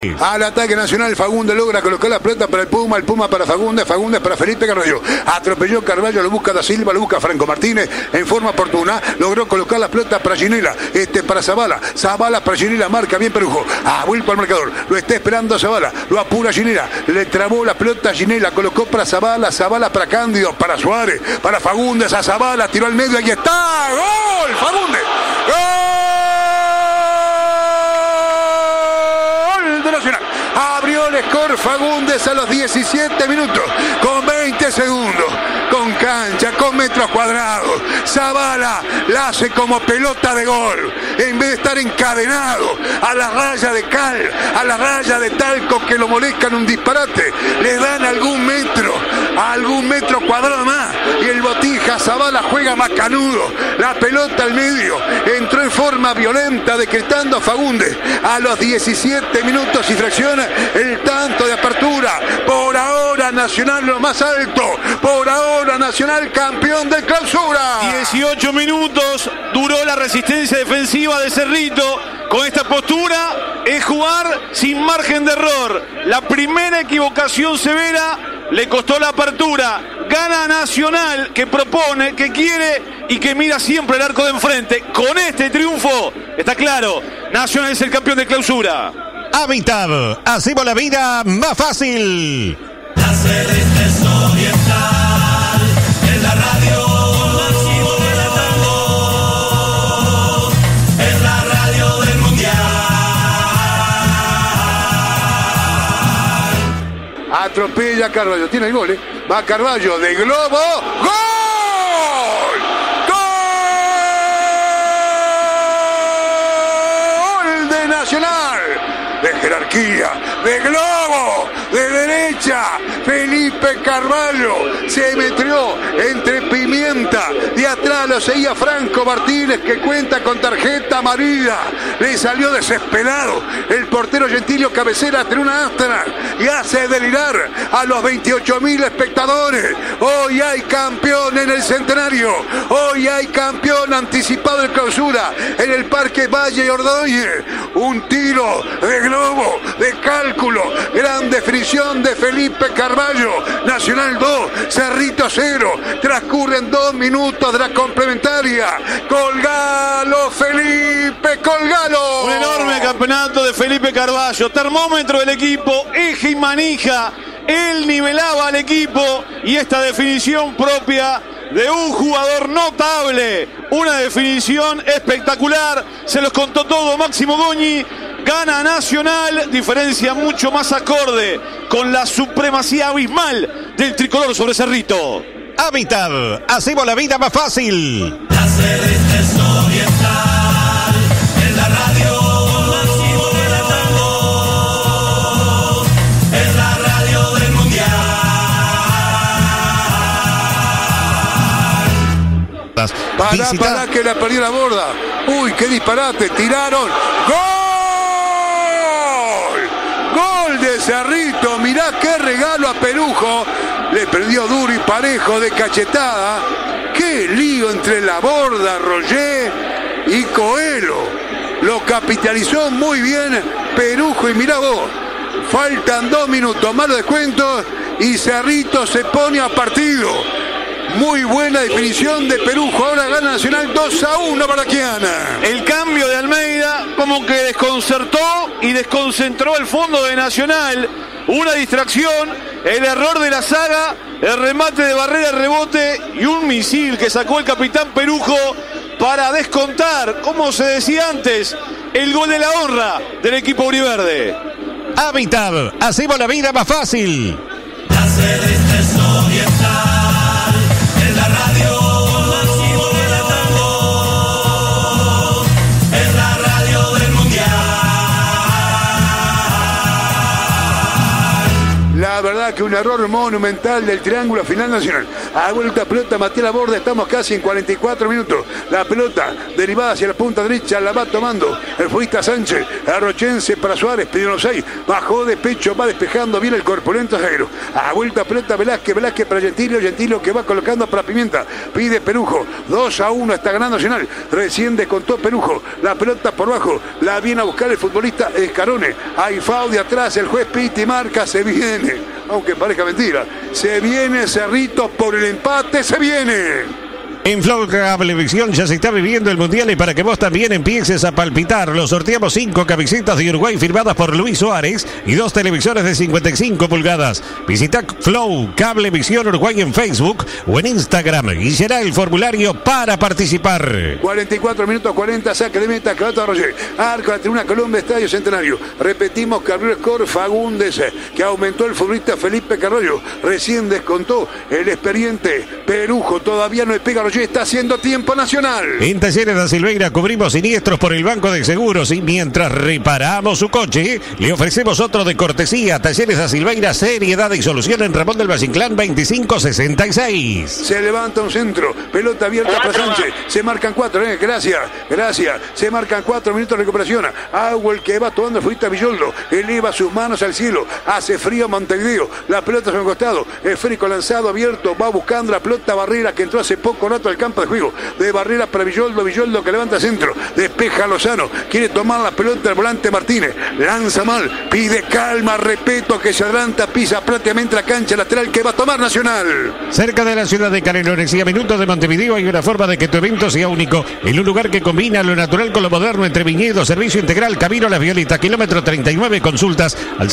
Al ataque Nacional, Fagundes logra colocar la pelota para el Puma para Fagundes para Felipe Carballo. Atropelló Carballo, lo busca Da Silva, lo busca Franco Martínez en forma oportuna. Logró colocar la pelota para Ginela, para Zavala para Ginela, marca bien Perujo. Vuelto al marcador, lo está esperando Zavala, lo apura Ginela, le trabó la pelota a Ginela, colocó para Zavala para Cándido, para Suárez, para Fagundes, a Zavala, tiró al medio, ahí está, ¡gol! Fagundes, ¡gol! De Nacional. Abrió el score Fagundes a los 17 minutos, con 20 segundos, con cancha, con metros cuadrados. Zavala la hace como pelota de gol, en vez de estar encadenado a la raya de cal, a la raya de talco que lo molestan un disparate, le dan algún metro cuadrado más, y el Botija Zavala juega macanudo, la pelota al medio, entró en forma violenta decretando a Fagundes a los 17 minutos y fracciona el tanto de apertura. Por ahora Nacional lo más alto, por ahora Nacional campeón de Clausura. 18 minutos duró la resistencia defensiva de Cerrito. Con esta postura es jugar sin margen de error. La primera equivocación severa le costó la apertura. Gana Nacional, que propone, que quiere y que mira siempre el arco de enfrente. Con este triunfo está claro, Nacional es el campeón de Clausura. Habitat, hacemos la vida más fácil. La Celeste Oriental, en la radio máximo de la tango, es la radio del mundial. Atropella Carballo, tiene el gol, va Carballo de globo, ¡gol! ¡Gol de Nacional! De jerarquía, de globo, de derecha, Felipe Carballo se metió entre Pimienta, de atrás lo seguía Franco Martínez, que cuenta con tarjeta amarilla, le salió desesperado el portero Gentilio, cabecera ante una Astana y hace delirar a los 28.000 espectadores. Hoy hay campeón en el Centenario, hoy hay campeón anticipado de Clausura en el Parque Valle Ordóñez. Un tiro de globo, de cálculo, gran definición de Felipe Carballo. Nacional 2, Cerrito 0. Transcurren 2 minutos de la complementaria. Colgalo, Felipe, colgalo. Un enorme campeonato de Felipe Carballo. Termómetro del equipo, eje y manija. Él nivelaba al equipo y esta definición propia de un jugador notable. Una definición espectacular. Se los contó todo Máximo Goñi. Gana Nacional, diferencia mucho más acorde con la supremacía abismal del tricolor sobre Cerrito. Habitat, hacemos la vida más fácil. La Celeste Oriental, en la radio máximo de la tango, es la radio del mundial. Pará que la perdió la borda. Uy, qué disparate, tiraron. ¡Gol! Gol de Cerrito, mirá qué regalo a Perujo. Le perdió duro y parejo de cachetada. Qué lío entre la borda, Roger y Coelho. Lo capitalizó muy bien Perujo y mirá vos. Faltan 2 minutos, malo descuento y Cerrito se pone a partido. Muy buena definición de Perujo. Ahora gana Nacional 2-1 para Quiana. El cambio de Almeida como que desconcertó y desconcentró el fondo de Nacional. Una distracción, el error de la saga, el remate de Barrera, el rebote y un misil que sacó el capitán Perujo para descontar, como se decía antes, el gol de la honra del equipo auriverde. Habitat, hacemos la vida más fácil. La Celeste Oriental, en la radio máximo de la tango, es la radio del mundial. La La verdad que un error monumental del triángulo final nacional. Ha vuelto pelota Matías Laborde, estamos casi en 44 minutos. La pelota derivada hacia la punta derecha, la va tomando el futbolista Sánchez, arrochense para Suárez, pidió los 6, bajó de pecho, va despejando bien el corpulento zaguero. Ha vuelto pelota Velázquez para Gentilio que va colocando para Pimienta, pide Perujo, 2-1 está ganando Nacional, recién descontó Perujo, la pelota por bajo, la viene a buscar el futbolista Escarone, hay foul de atrás, el juez Pitti marca, se viene, aunque parezca mentira, se viene Cerrito por el empate, se viene. En Flow Cablevisión ya se está viviendo el Mundial y para que vos también empieces a palpitarlo, sorteamos 5 camisetas de Uruguay firmadas por Luis Suárez y 2 televisores de 55 pulgadas. Visita Flow Cablevisión Uruguay en Facebook o en Instagram y será el formulario para participar. 44 minutos 40, saque de meta, Cabato Roger, arco a la tribuna Colombia, Estadio Centenario. Repetimos que abrió el score Fagundes, que aumentó el futbolista Felipe Carballo, recién descontó el experiente Perujo, todavía no le pega a Roger. Está haciendo tiempo Nacional. En Talleres da Silveira cubrimos siniestros por el Banco de Seguros y mientras reparamos su coche, le ofrecemos otro de cortesía. Talleres da Silveira, seriedad y solución en Ramón del Valle-Inclán 2566. Se levanta un centro, pelota abierta para Sánchez. Se marcan 4, gracias. Se marcan 4 minutos de recuperación. Agua el que va tomando el futbolista Villoldo. Eleva sus manos al cielo. Hace frío Montevideo. La pelota se ha costado. Esférico lanzado abierto. Va buscando la pelota Barrera que entró hace poco rato al campo de juego. De Barrera para Villoldo que levanta centro. Despeja Lozano. Quiere tomar la pelota el volante Martínez. Lanza mal. Pide calma, respeto, que se adelanta, pisa prácticamente la cancha lateral que va a tomar Nacional. Cerca de la ciudad de Canelones y a minutos de Montevideo hay una forma de que tu evento sea único. En un lugar que combina lo natural con lo moderno entre viñedo, servicio integral, Camino a Las Violetas, kilómetro 39, consultas al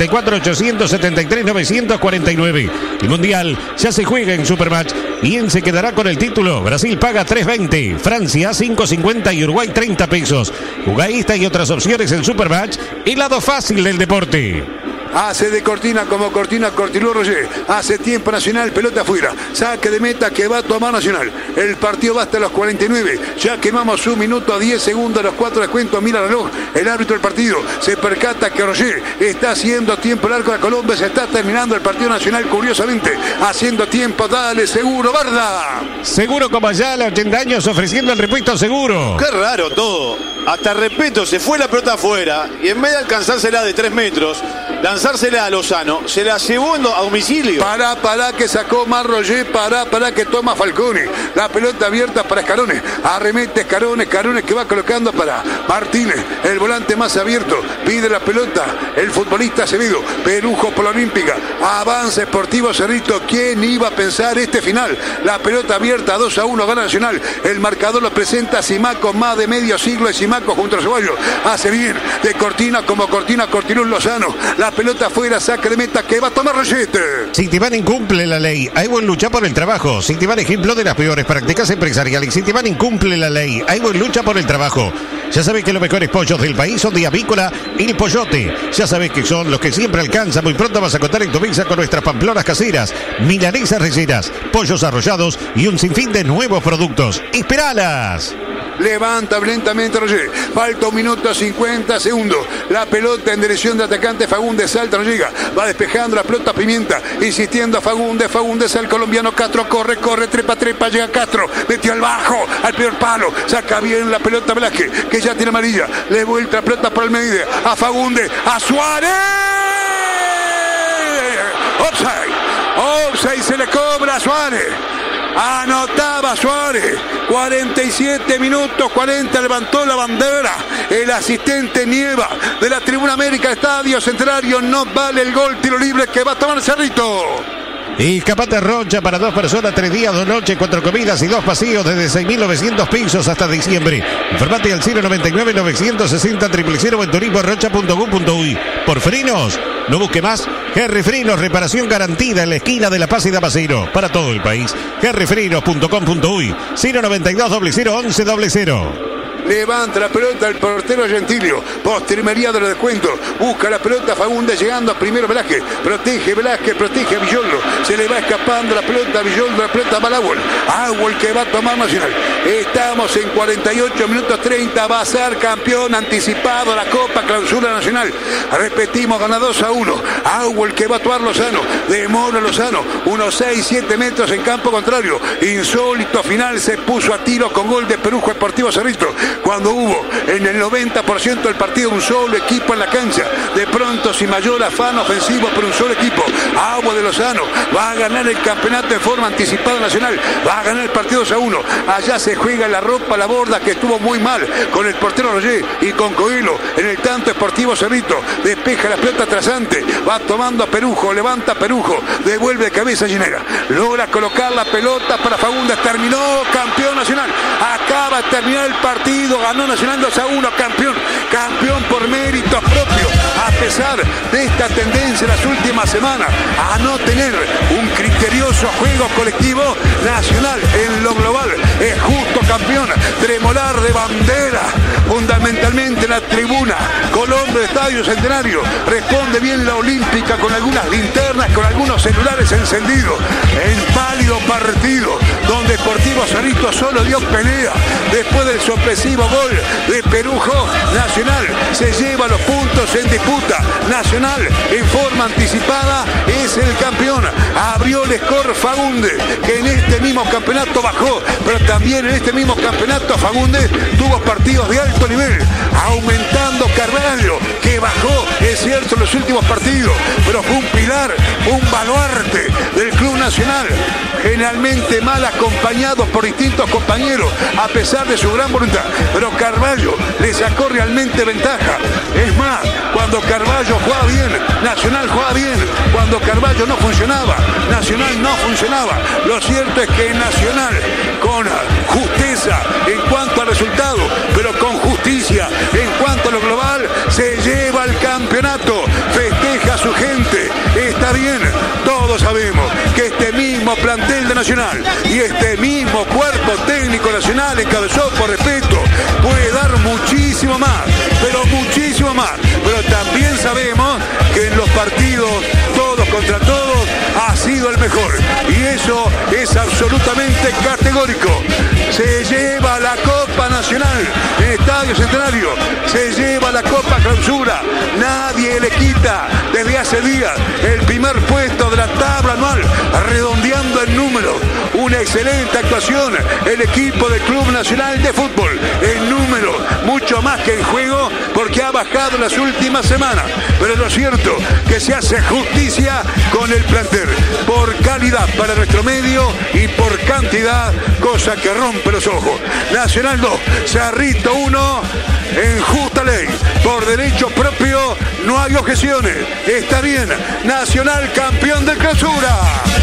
094-873-949. El Mundial ya se juega en Supermatch. ¿Quién se quedará con el título? Brasil paga 3.20, Francia 5.50 y Uruguay 30 pesos. Jugaísta y otras opciones en Supermatch, el lado fácil del deporte. Hace de cortina como cortina Cortiló Roger. Hace tiempo Nacional, pelota afuera. Saque de meta que va a tomar Nacional. El partido va hasta los 49. Ya quemamos 1 minuto a 10 segundos. Los 4 descuentos. Mira el reloj. El árbitro del partido se percata que Roger está haciendo tiempo. El arco de Colombia se está terminando el partido Nacional. Curiosamente, haciendo tiempo. Dale, seguro, Barda. Seguro como allá, a los 80 años, ofreciendo el repuesto seguro. Qué raro todo. Hasta respeto, se fue la pelota afuera y en vez de alcanzársela de 3 metros, lanzársela a Lozano, se la llevó a domicilio. Para que sacó más Roger, para que toma Falcone. La pelota abierta para Escarone. Arremete Escarone que va colocando para Martínez, el volante más abierto. Pide la pelota el futbolista Acevedo. Perujo por la Olímpica. Avanza Sportivo Cerrito. ¿Quién iba a pensar este final? La pelota abierta, 2-1, gana Nacional. El marcador lo presenta Simaco, más de medio siglo de Simaco junto a Ceballos. Hace bien de cortina como cortina Cortilón Lozano. La pelota afuera, saque de meta que va a tomar Rollete. Citibank incumple la ley. Hay buen lucha por el trabajo. Citibank, ejemplo de las peores prácticas empresariales. Citibank incumple la ley. Hay buen lucha por el trabajo. Ya sabés que los mejores pollos del país son de Avícola El Pollote. Ya sabés que son los que siempre alcanzan. Muy pronto vas a contar en tu mesa con nuestras pamplonas caseras, milanesas rellenas, pollos arrollados y un sinfín de nuevos productos. ¡Esperalas! Levanta lentamente Roger. Falta 1 minuto 50 segundos. La pelota en dirección de atacante Fagundes. Salta, no llega. Va despejando la pelota Pimienta. Insistiendo a Fagundes. Fagundes al colombiano Castro. Corre. Trepa. Llega Castro. Metió al bajo. Al peor palo. Saca bien la pelota Velázquez, que ya tiene amarilla. Le vuelta la pelota por el medio. A Fagundes. A Suárez. Offside. Se le cobra a Suárez. Anotaba Suárez. 47 minutos 40, levantó la bandera el asistente Nieva de la Tribuna América, Estadio Centenario. No vale el gol, tiro libre que va a tomar Cerrito. Escapate Rocha para 2 personas, 3 días, 2 noches, 4 comidas y 2 paseos desde 6.900 pesos hasta diciembre. Informate al 099-960-000 o en turismorocha.gov.uy. Por frenos, no busque más. Henry Frenos, reparación garantida en la esquina de La Paz y Damasceno. Para todo el país. henryfrenos.com.uy. 092-001100. levanta la pelota el portero Gentilio, postrimería de los descuentos, busca la pelota Fagundes llegando a primero Velázquez, protege a Villoldo, se le va escapando la pelota a Villoldo, la pelota va a Awol que va a tomar Nacional. Estamos en 48 minutos 30, va a ser campeón anticipado la Copa Clausura Nacional. Repetimos, gana 2-1. Awol que va a actuar Lozano, demora Lozano, unos 6-7 metros en campo contrario. Insólito final, se puso a tiro con gol de Perujo Sportivo Cerrito. Cuando hubo en el 90% del partido un solo equipo en la cancha, de pronto sin mayor afán ofensivo por un solo equipo, Awol de Lozano va a ganar el campeonato en forma anticipada nacional, va a ganar el partido 2-1. Allá se juega la ropa, la borda, que estuvo muy mal con el portero Roger y con Coelho en el tanto Sportivo Cerrito. Despeja la pelota trasante, va tomando a Perujo, levanta a Perujo, devuelve de cabeza a Ginera, logra colocar la pelota para Fagundes, terminó campeón nacional, acaba de terminar el partido, ganó Nacional 2-1, campeón por méritos propios, a pesar de esta tendencia en las últimas semanas a no tener un criterioso juego colectivo. Nacional en lo global es justo campeón, tremolar de bandera fundamentalmente en la tribuna, Colón de Estadio Centenario, responde bien la Olímpica con algunas linternas, con algunos celulares encendidos, en pálido partido donde Sportivo Cerrito solo dio pelea después del sorpresivo gol de Perujo. Nacional se lleva los puntos en disputa, Nacional en forma anticipada es el campeón, abrió el score Fagundes, que en este mismo campeonato bajó, pero también en este mismo campeonato Fagundes tuvo partidos de alto nivel, aumentando Carvalho, que bajó, es cierto, en los últimos partidos, pero fue un pilar, un baluarte del Club Nacional, generalmente mal acompañado por distintos compañeros, a pesar de su gran voluntad, pero Carvalho le sacó realmente ventaja. Es más, cuando Carvalho jugaba bien, Nacional jugaba bien, cuando Carvalho no funcionaba, Nacional no funcionaba. Lo cierto es que Nacional, con justeza en cuanto al resultado, pero con justicia en cuanto a lo global, se lleva el campeonato, festeja a su gente, está bien. Todos sabemos que este mismo plantel de Nacional y este mismo cuerpo técnico nacional encabezado por Respeto puede dar muchísimo más, pero muchísimo más. Pero también sabemos que en los partidos todos contra todos ha sido el mejor, y eso es absolutamente categórico. Se lleva la Copa Nacional en Estadio Centenario, se lleva la Copa Clausura, nadie le quita desde hace días el primer puesto de la tabla anual, redondeando el número. Una excelente actuación el equipo del Club Nacional de Fútbol, en número mucho más que en juego, porque ha bajado en las últimas semanas, pero lo cierto que se hace justicia con el plantel, por calidad para nuestro medio y por cantidad, cosa que rompe los ojos. Nacional 2, Cerrito 1, en justa ley, por derecho propio, no hay objeciones, está bien, Nacional campeón de Clausura.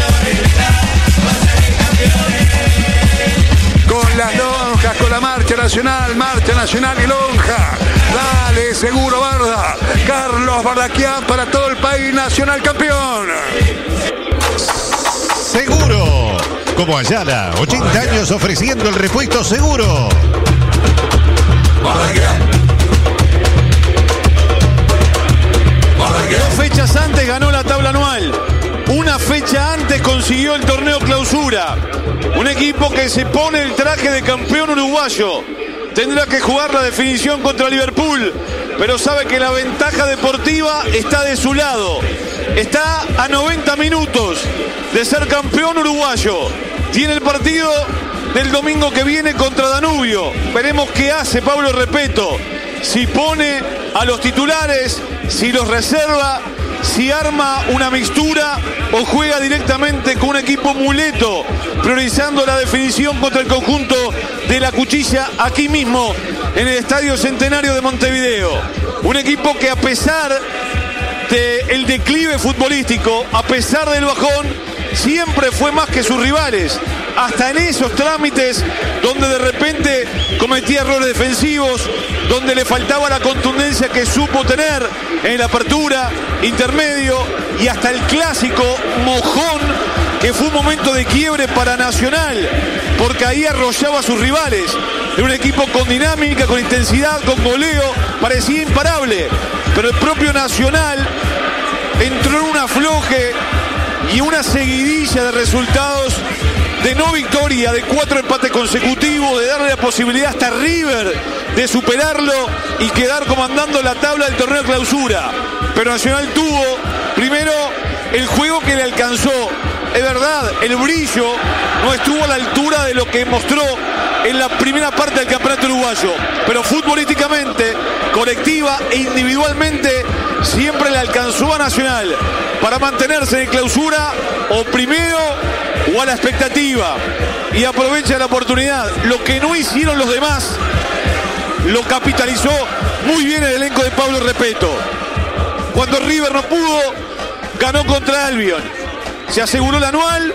Con las lonjas, con la marcha nacional y lonja. Dale, seguro Barda. Carlos Bardaquian para todo el país, Nacional campeón. Seguro. Como Ayala, 80 años ofreciendo el repuesto seguro. 2 fechas antes ganó la tabla anual. Una fecha antes consiguió el torneo Clausura. Un equipo que se pone el traje de campeón uruguayo. Tendrá que jugar la definición contra Liverpool, pero sabe que la ventaja deportiva está de su lado. Está a 90 minutos de ser campeón uruguayo. Tiene el partido del domingo que viene contra Danubio. Veremos qué hace Pablo Repetto. Si pone a los titulares, si los reserva, si arma una mixtura o juega directamente con un equipo muleto, priorizando la definición contra el conjunto de la Cuchilla aquí mismo en el Estadio Centenario de Montevideo. Un equipo que, a pesar del declive futbolístico, a pesar del bajón, siempre fue más que sus rivales, hasta en esos trámites donde de repente cometía errores defensivos, donde le faltaba la contundencia que supo tener en la apertura, intermedio y hasta el clásico mojón, que fue un momento de quiebre para Nacional, porque ahí arrollaba a sus rivales. de un equipo con dinámica, con intensidad, con goleo, parecía imparable. Pero el propio Nacional entró en un afloje y una seguidilla de resultados de no victoria, de 4 empates consecutivos, de darle la posibilidad hasta a River de superarlo y quedar comandando la tabla del torneo de clausura. Pero Nacional tuvo primero el juego que le alcanzó. Es verdad, el brillo no estuvo a la altura de lo que mostró en la primera parte del campeonato uruguayo, pero futbolísticamente, colectiva e individualmente siempre le alcanzó a Nacional para mantenerse en clausura o primero o a la expectativa, y aprovecha la oportunidad. Lo que no hicieron los demás lo capitalizó muy bien el elenco de Pablo Repetto. Cuando River no pudo, ganó contra Albion, se aseguró el anual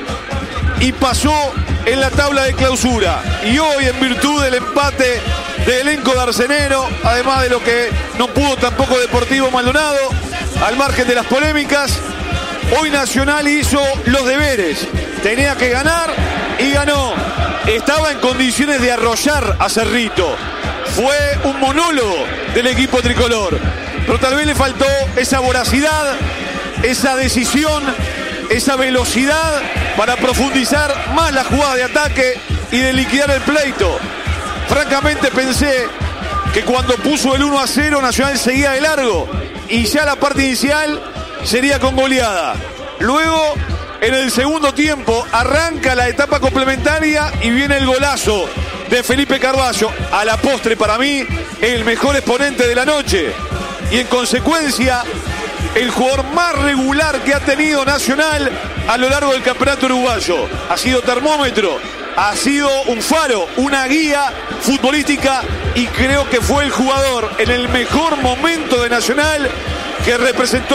y pasó en la tabla de clausura. Y hoy, en virtud del empate del elenco de Arcenero, además de lo que no pudo tampoco Deportivo Maldonado, al margen de las polémicas, hoy Nacional hizo los deberes. Tenía que ganar y ganó. Estaba en condiciones de arrollar a Cerrito. Fue un monólogo del equipo tricolor. Pero tal vez le faltó esa voracidad, esa decisión, esa velocidad para profundizar más la jugada de ataque y de liquidar el pleito. Francamente pensé que cuando puso el 1-0 Nacional seguía de largo y ya la parte inicial sería con goleada. Luego, en el segundo tiempo, arranca la etapa complementaria y viene el golazo de Felipe Carvalho. A la postre, para mí, el mejor exponente de la noche. Y en consecuencia, el jugador más regular que ha tenido Nacional a lo largo del campeonato uruguayo. Ha sido termómetro, ha sido un faro, una guía futbolística, y creo que fue el jugador en el mejor momento de Nacional que representó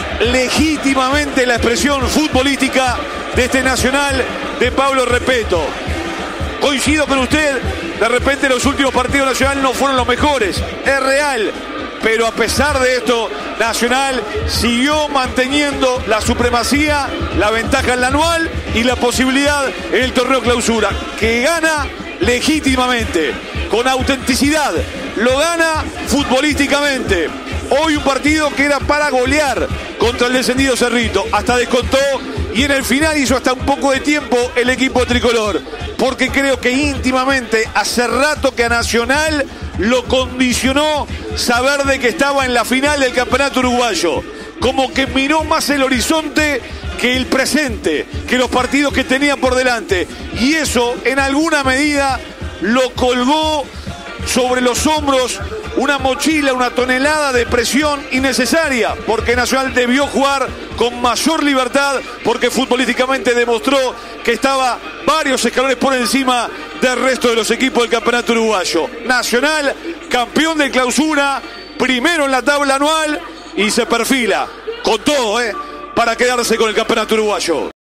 legítimamente la expresión futbolística de este Nacional de Pablo Repetto. Coincido con usted, de repente los últimos partidos Nacional no fueron los mejores, es real, pero a pesar de esto, Nacional siguió manteniendo la supremacía, la ventaja en la anual y la posibilidad en el torneo clausura, que gana legítimamente, con autenticidad, lo gana futbolísticamente. Hoy un partido que era para golear contra el descendido Cerrito, hasta descontó, y en el final hizo hasta un poco de tiempo el equipo tricolor, porque creo que íntimamente hace rato que a Nacional lo condicionó saber de que estaba en la final del campeonato uruguayo, como que miró más el horizonte que el presente, que los partidos que tenía por delante, y eso en alguna medida lo colgó sobre los hombros una mochila, una tonelada de presión innecesaria, porque Nacional debió jugar con mayor libertad, porque futbolísticamente demostró que estaba varios escalones por encima del resto de los equipos del campeonato uruguayo. Nacional, campeón de clausura, primero en la tabla anual, y se perfila con todo, para quedarse con el campeonato uruguayo.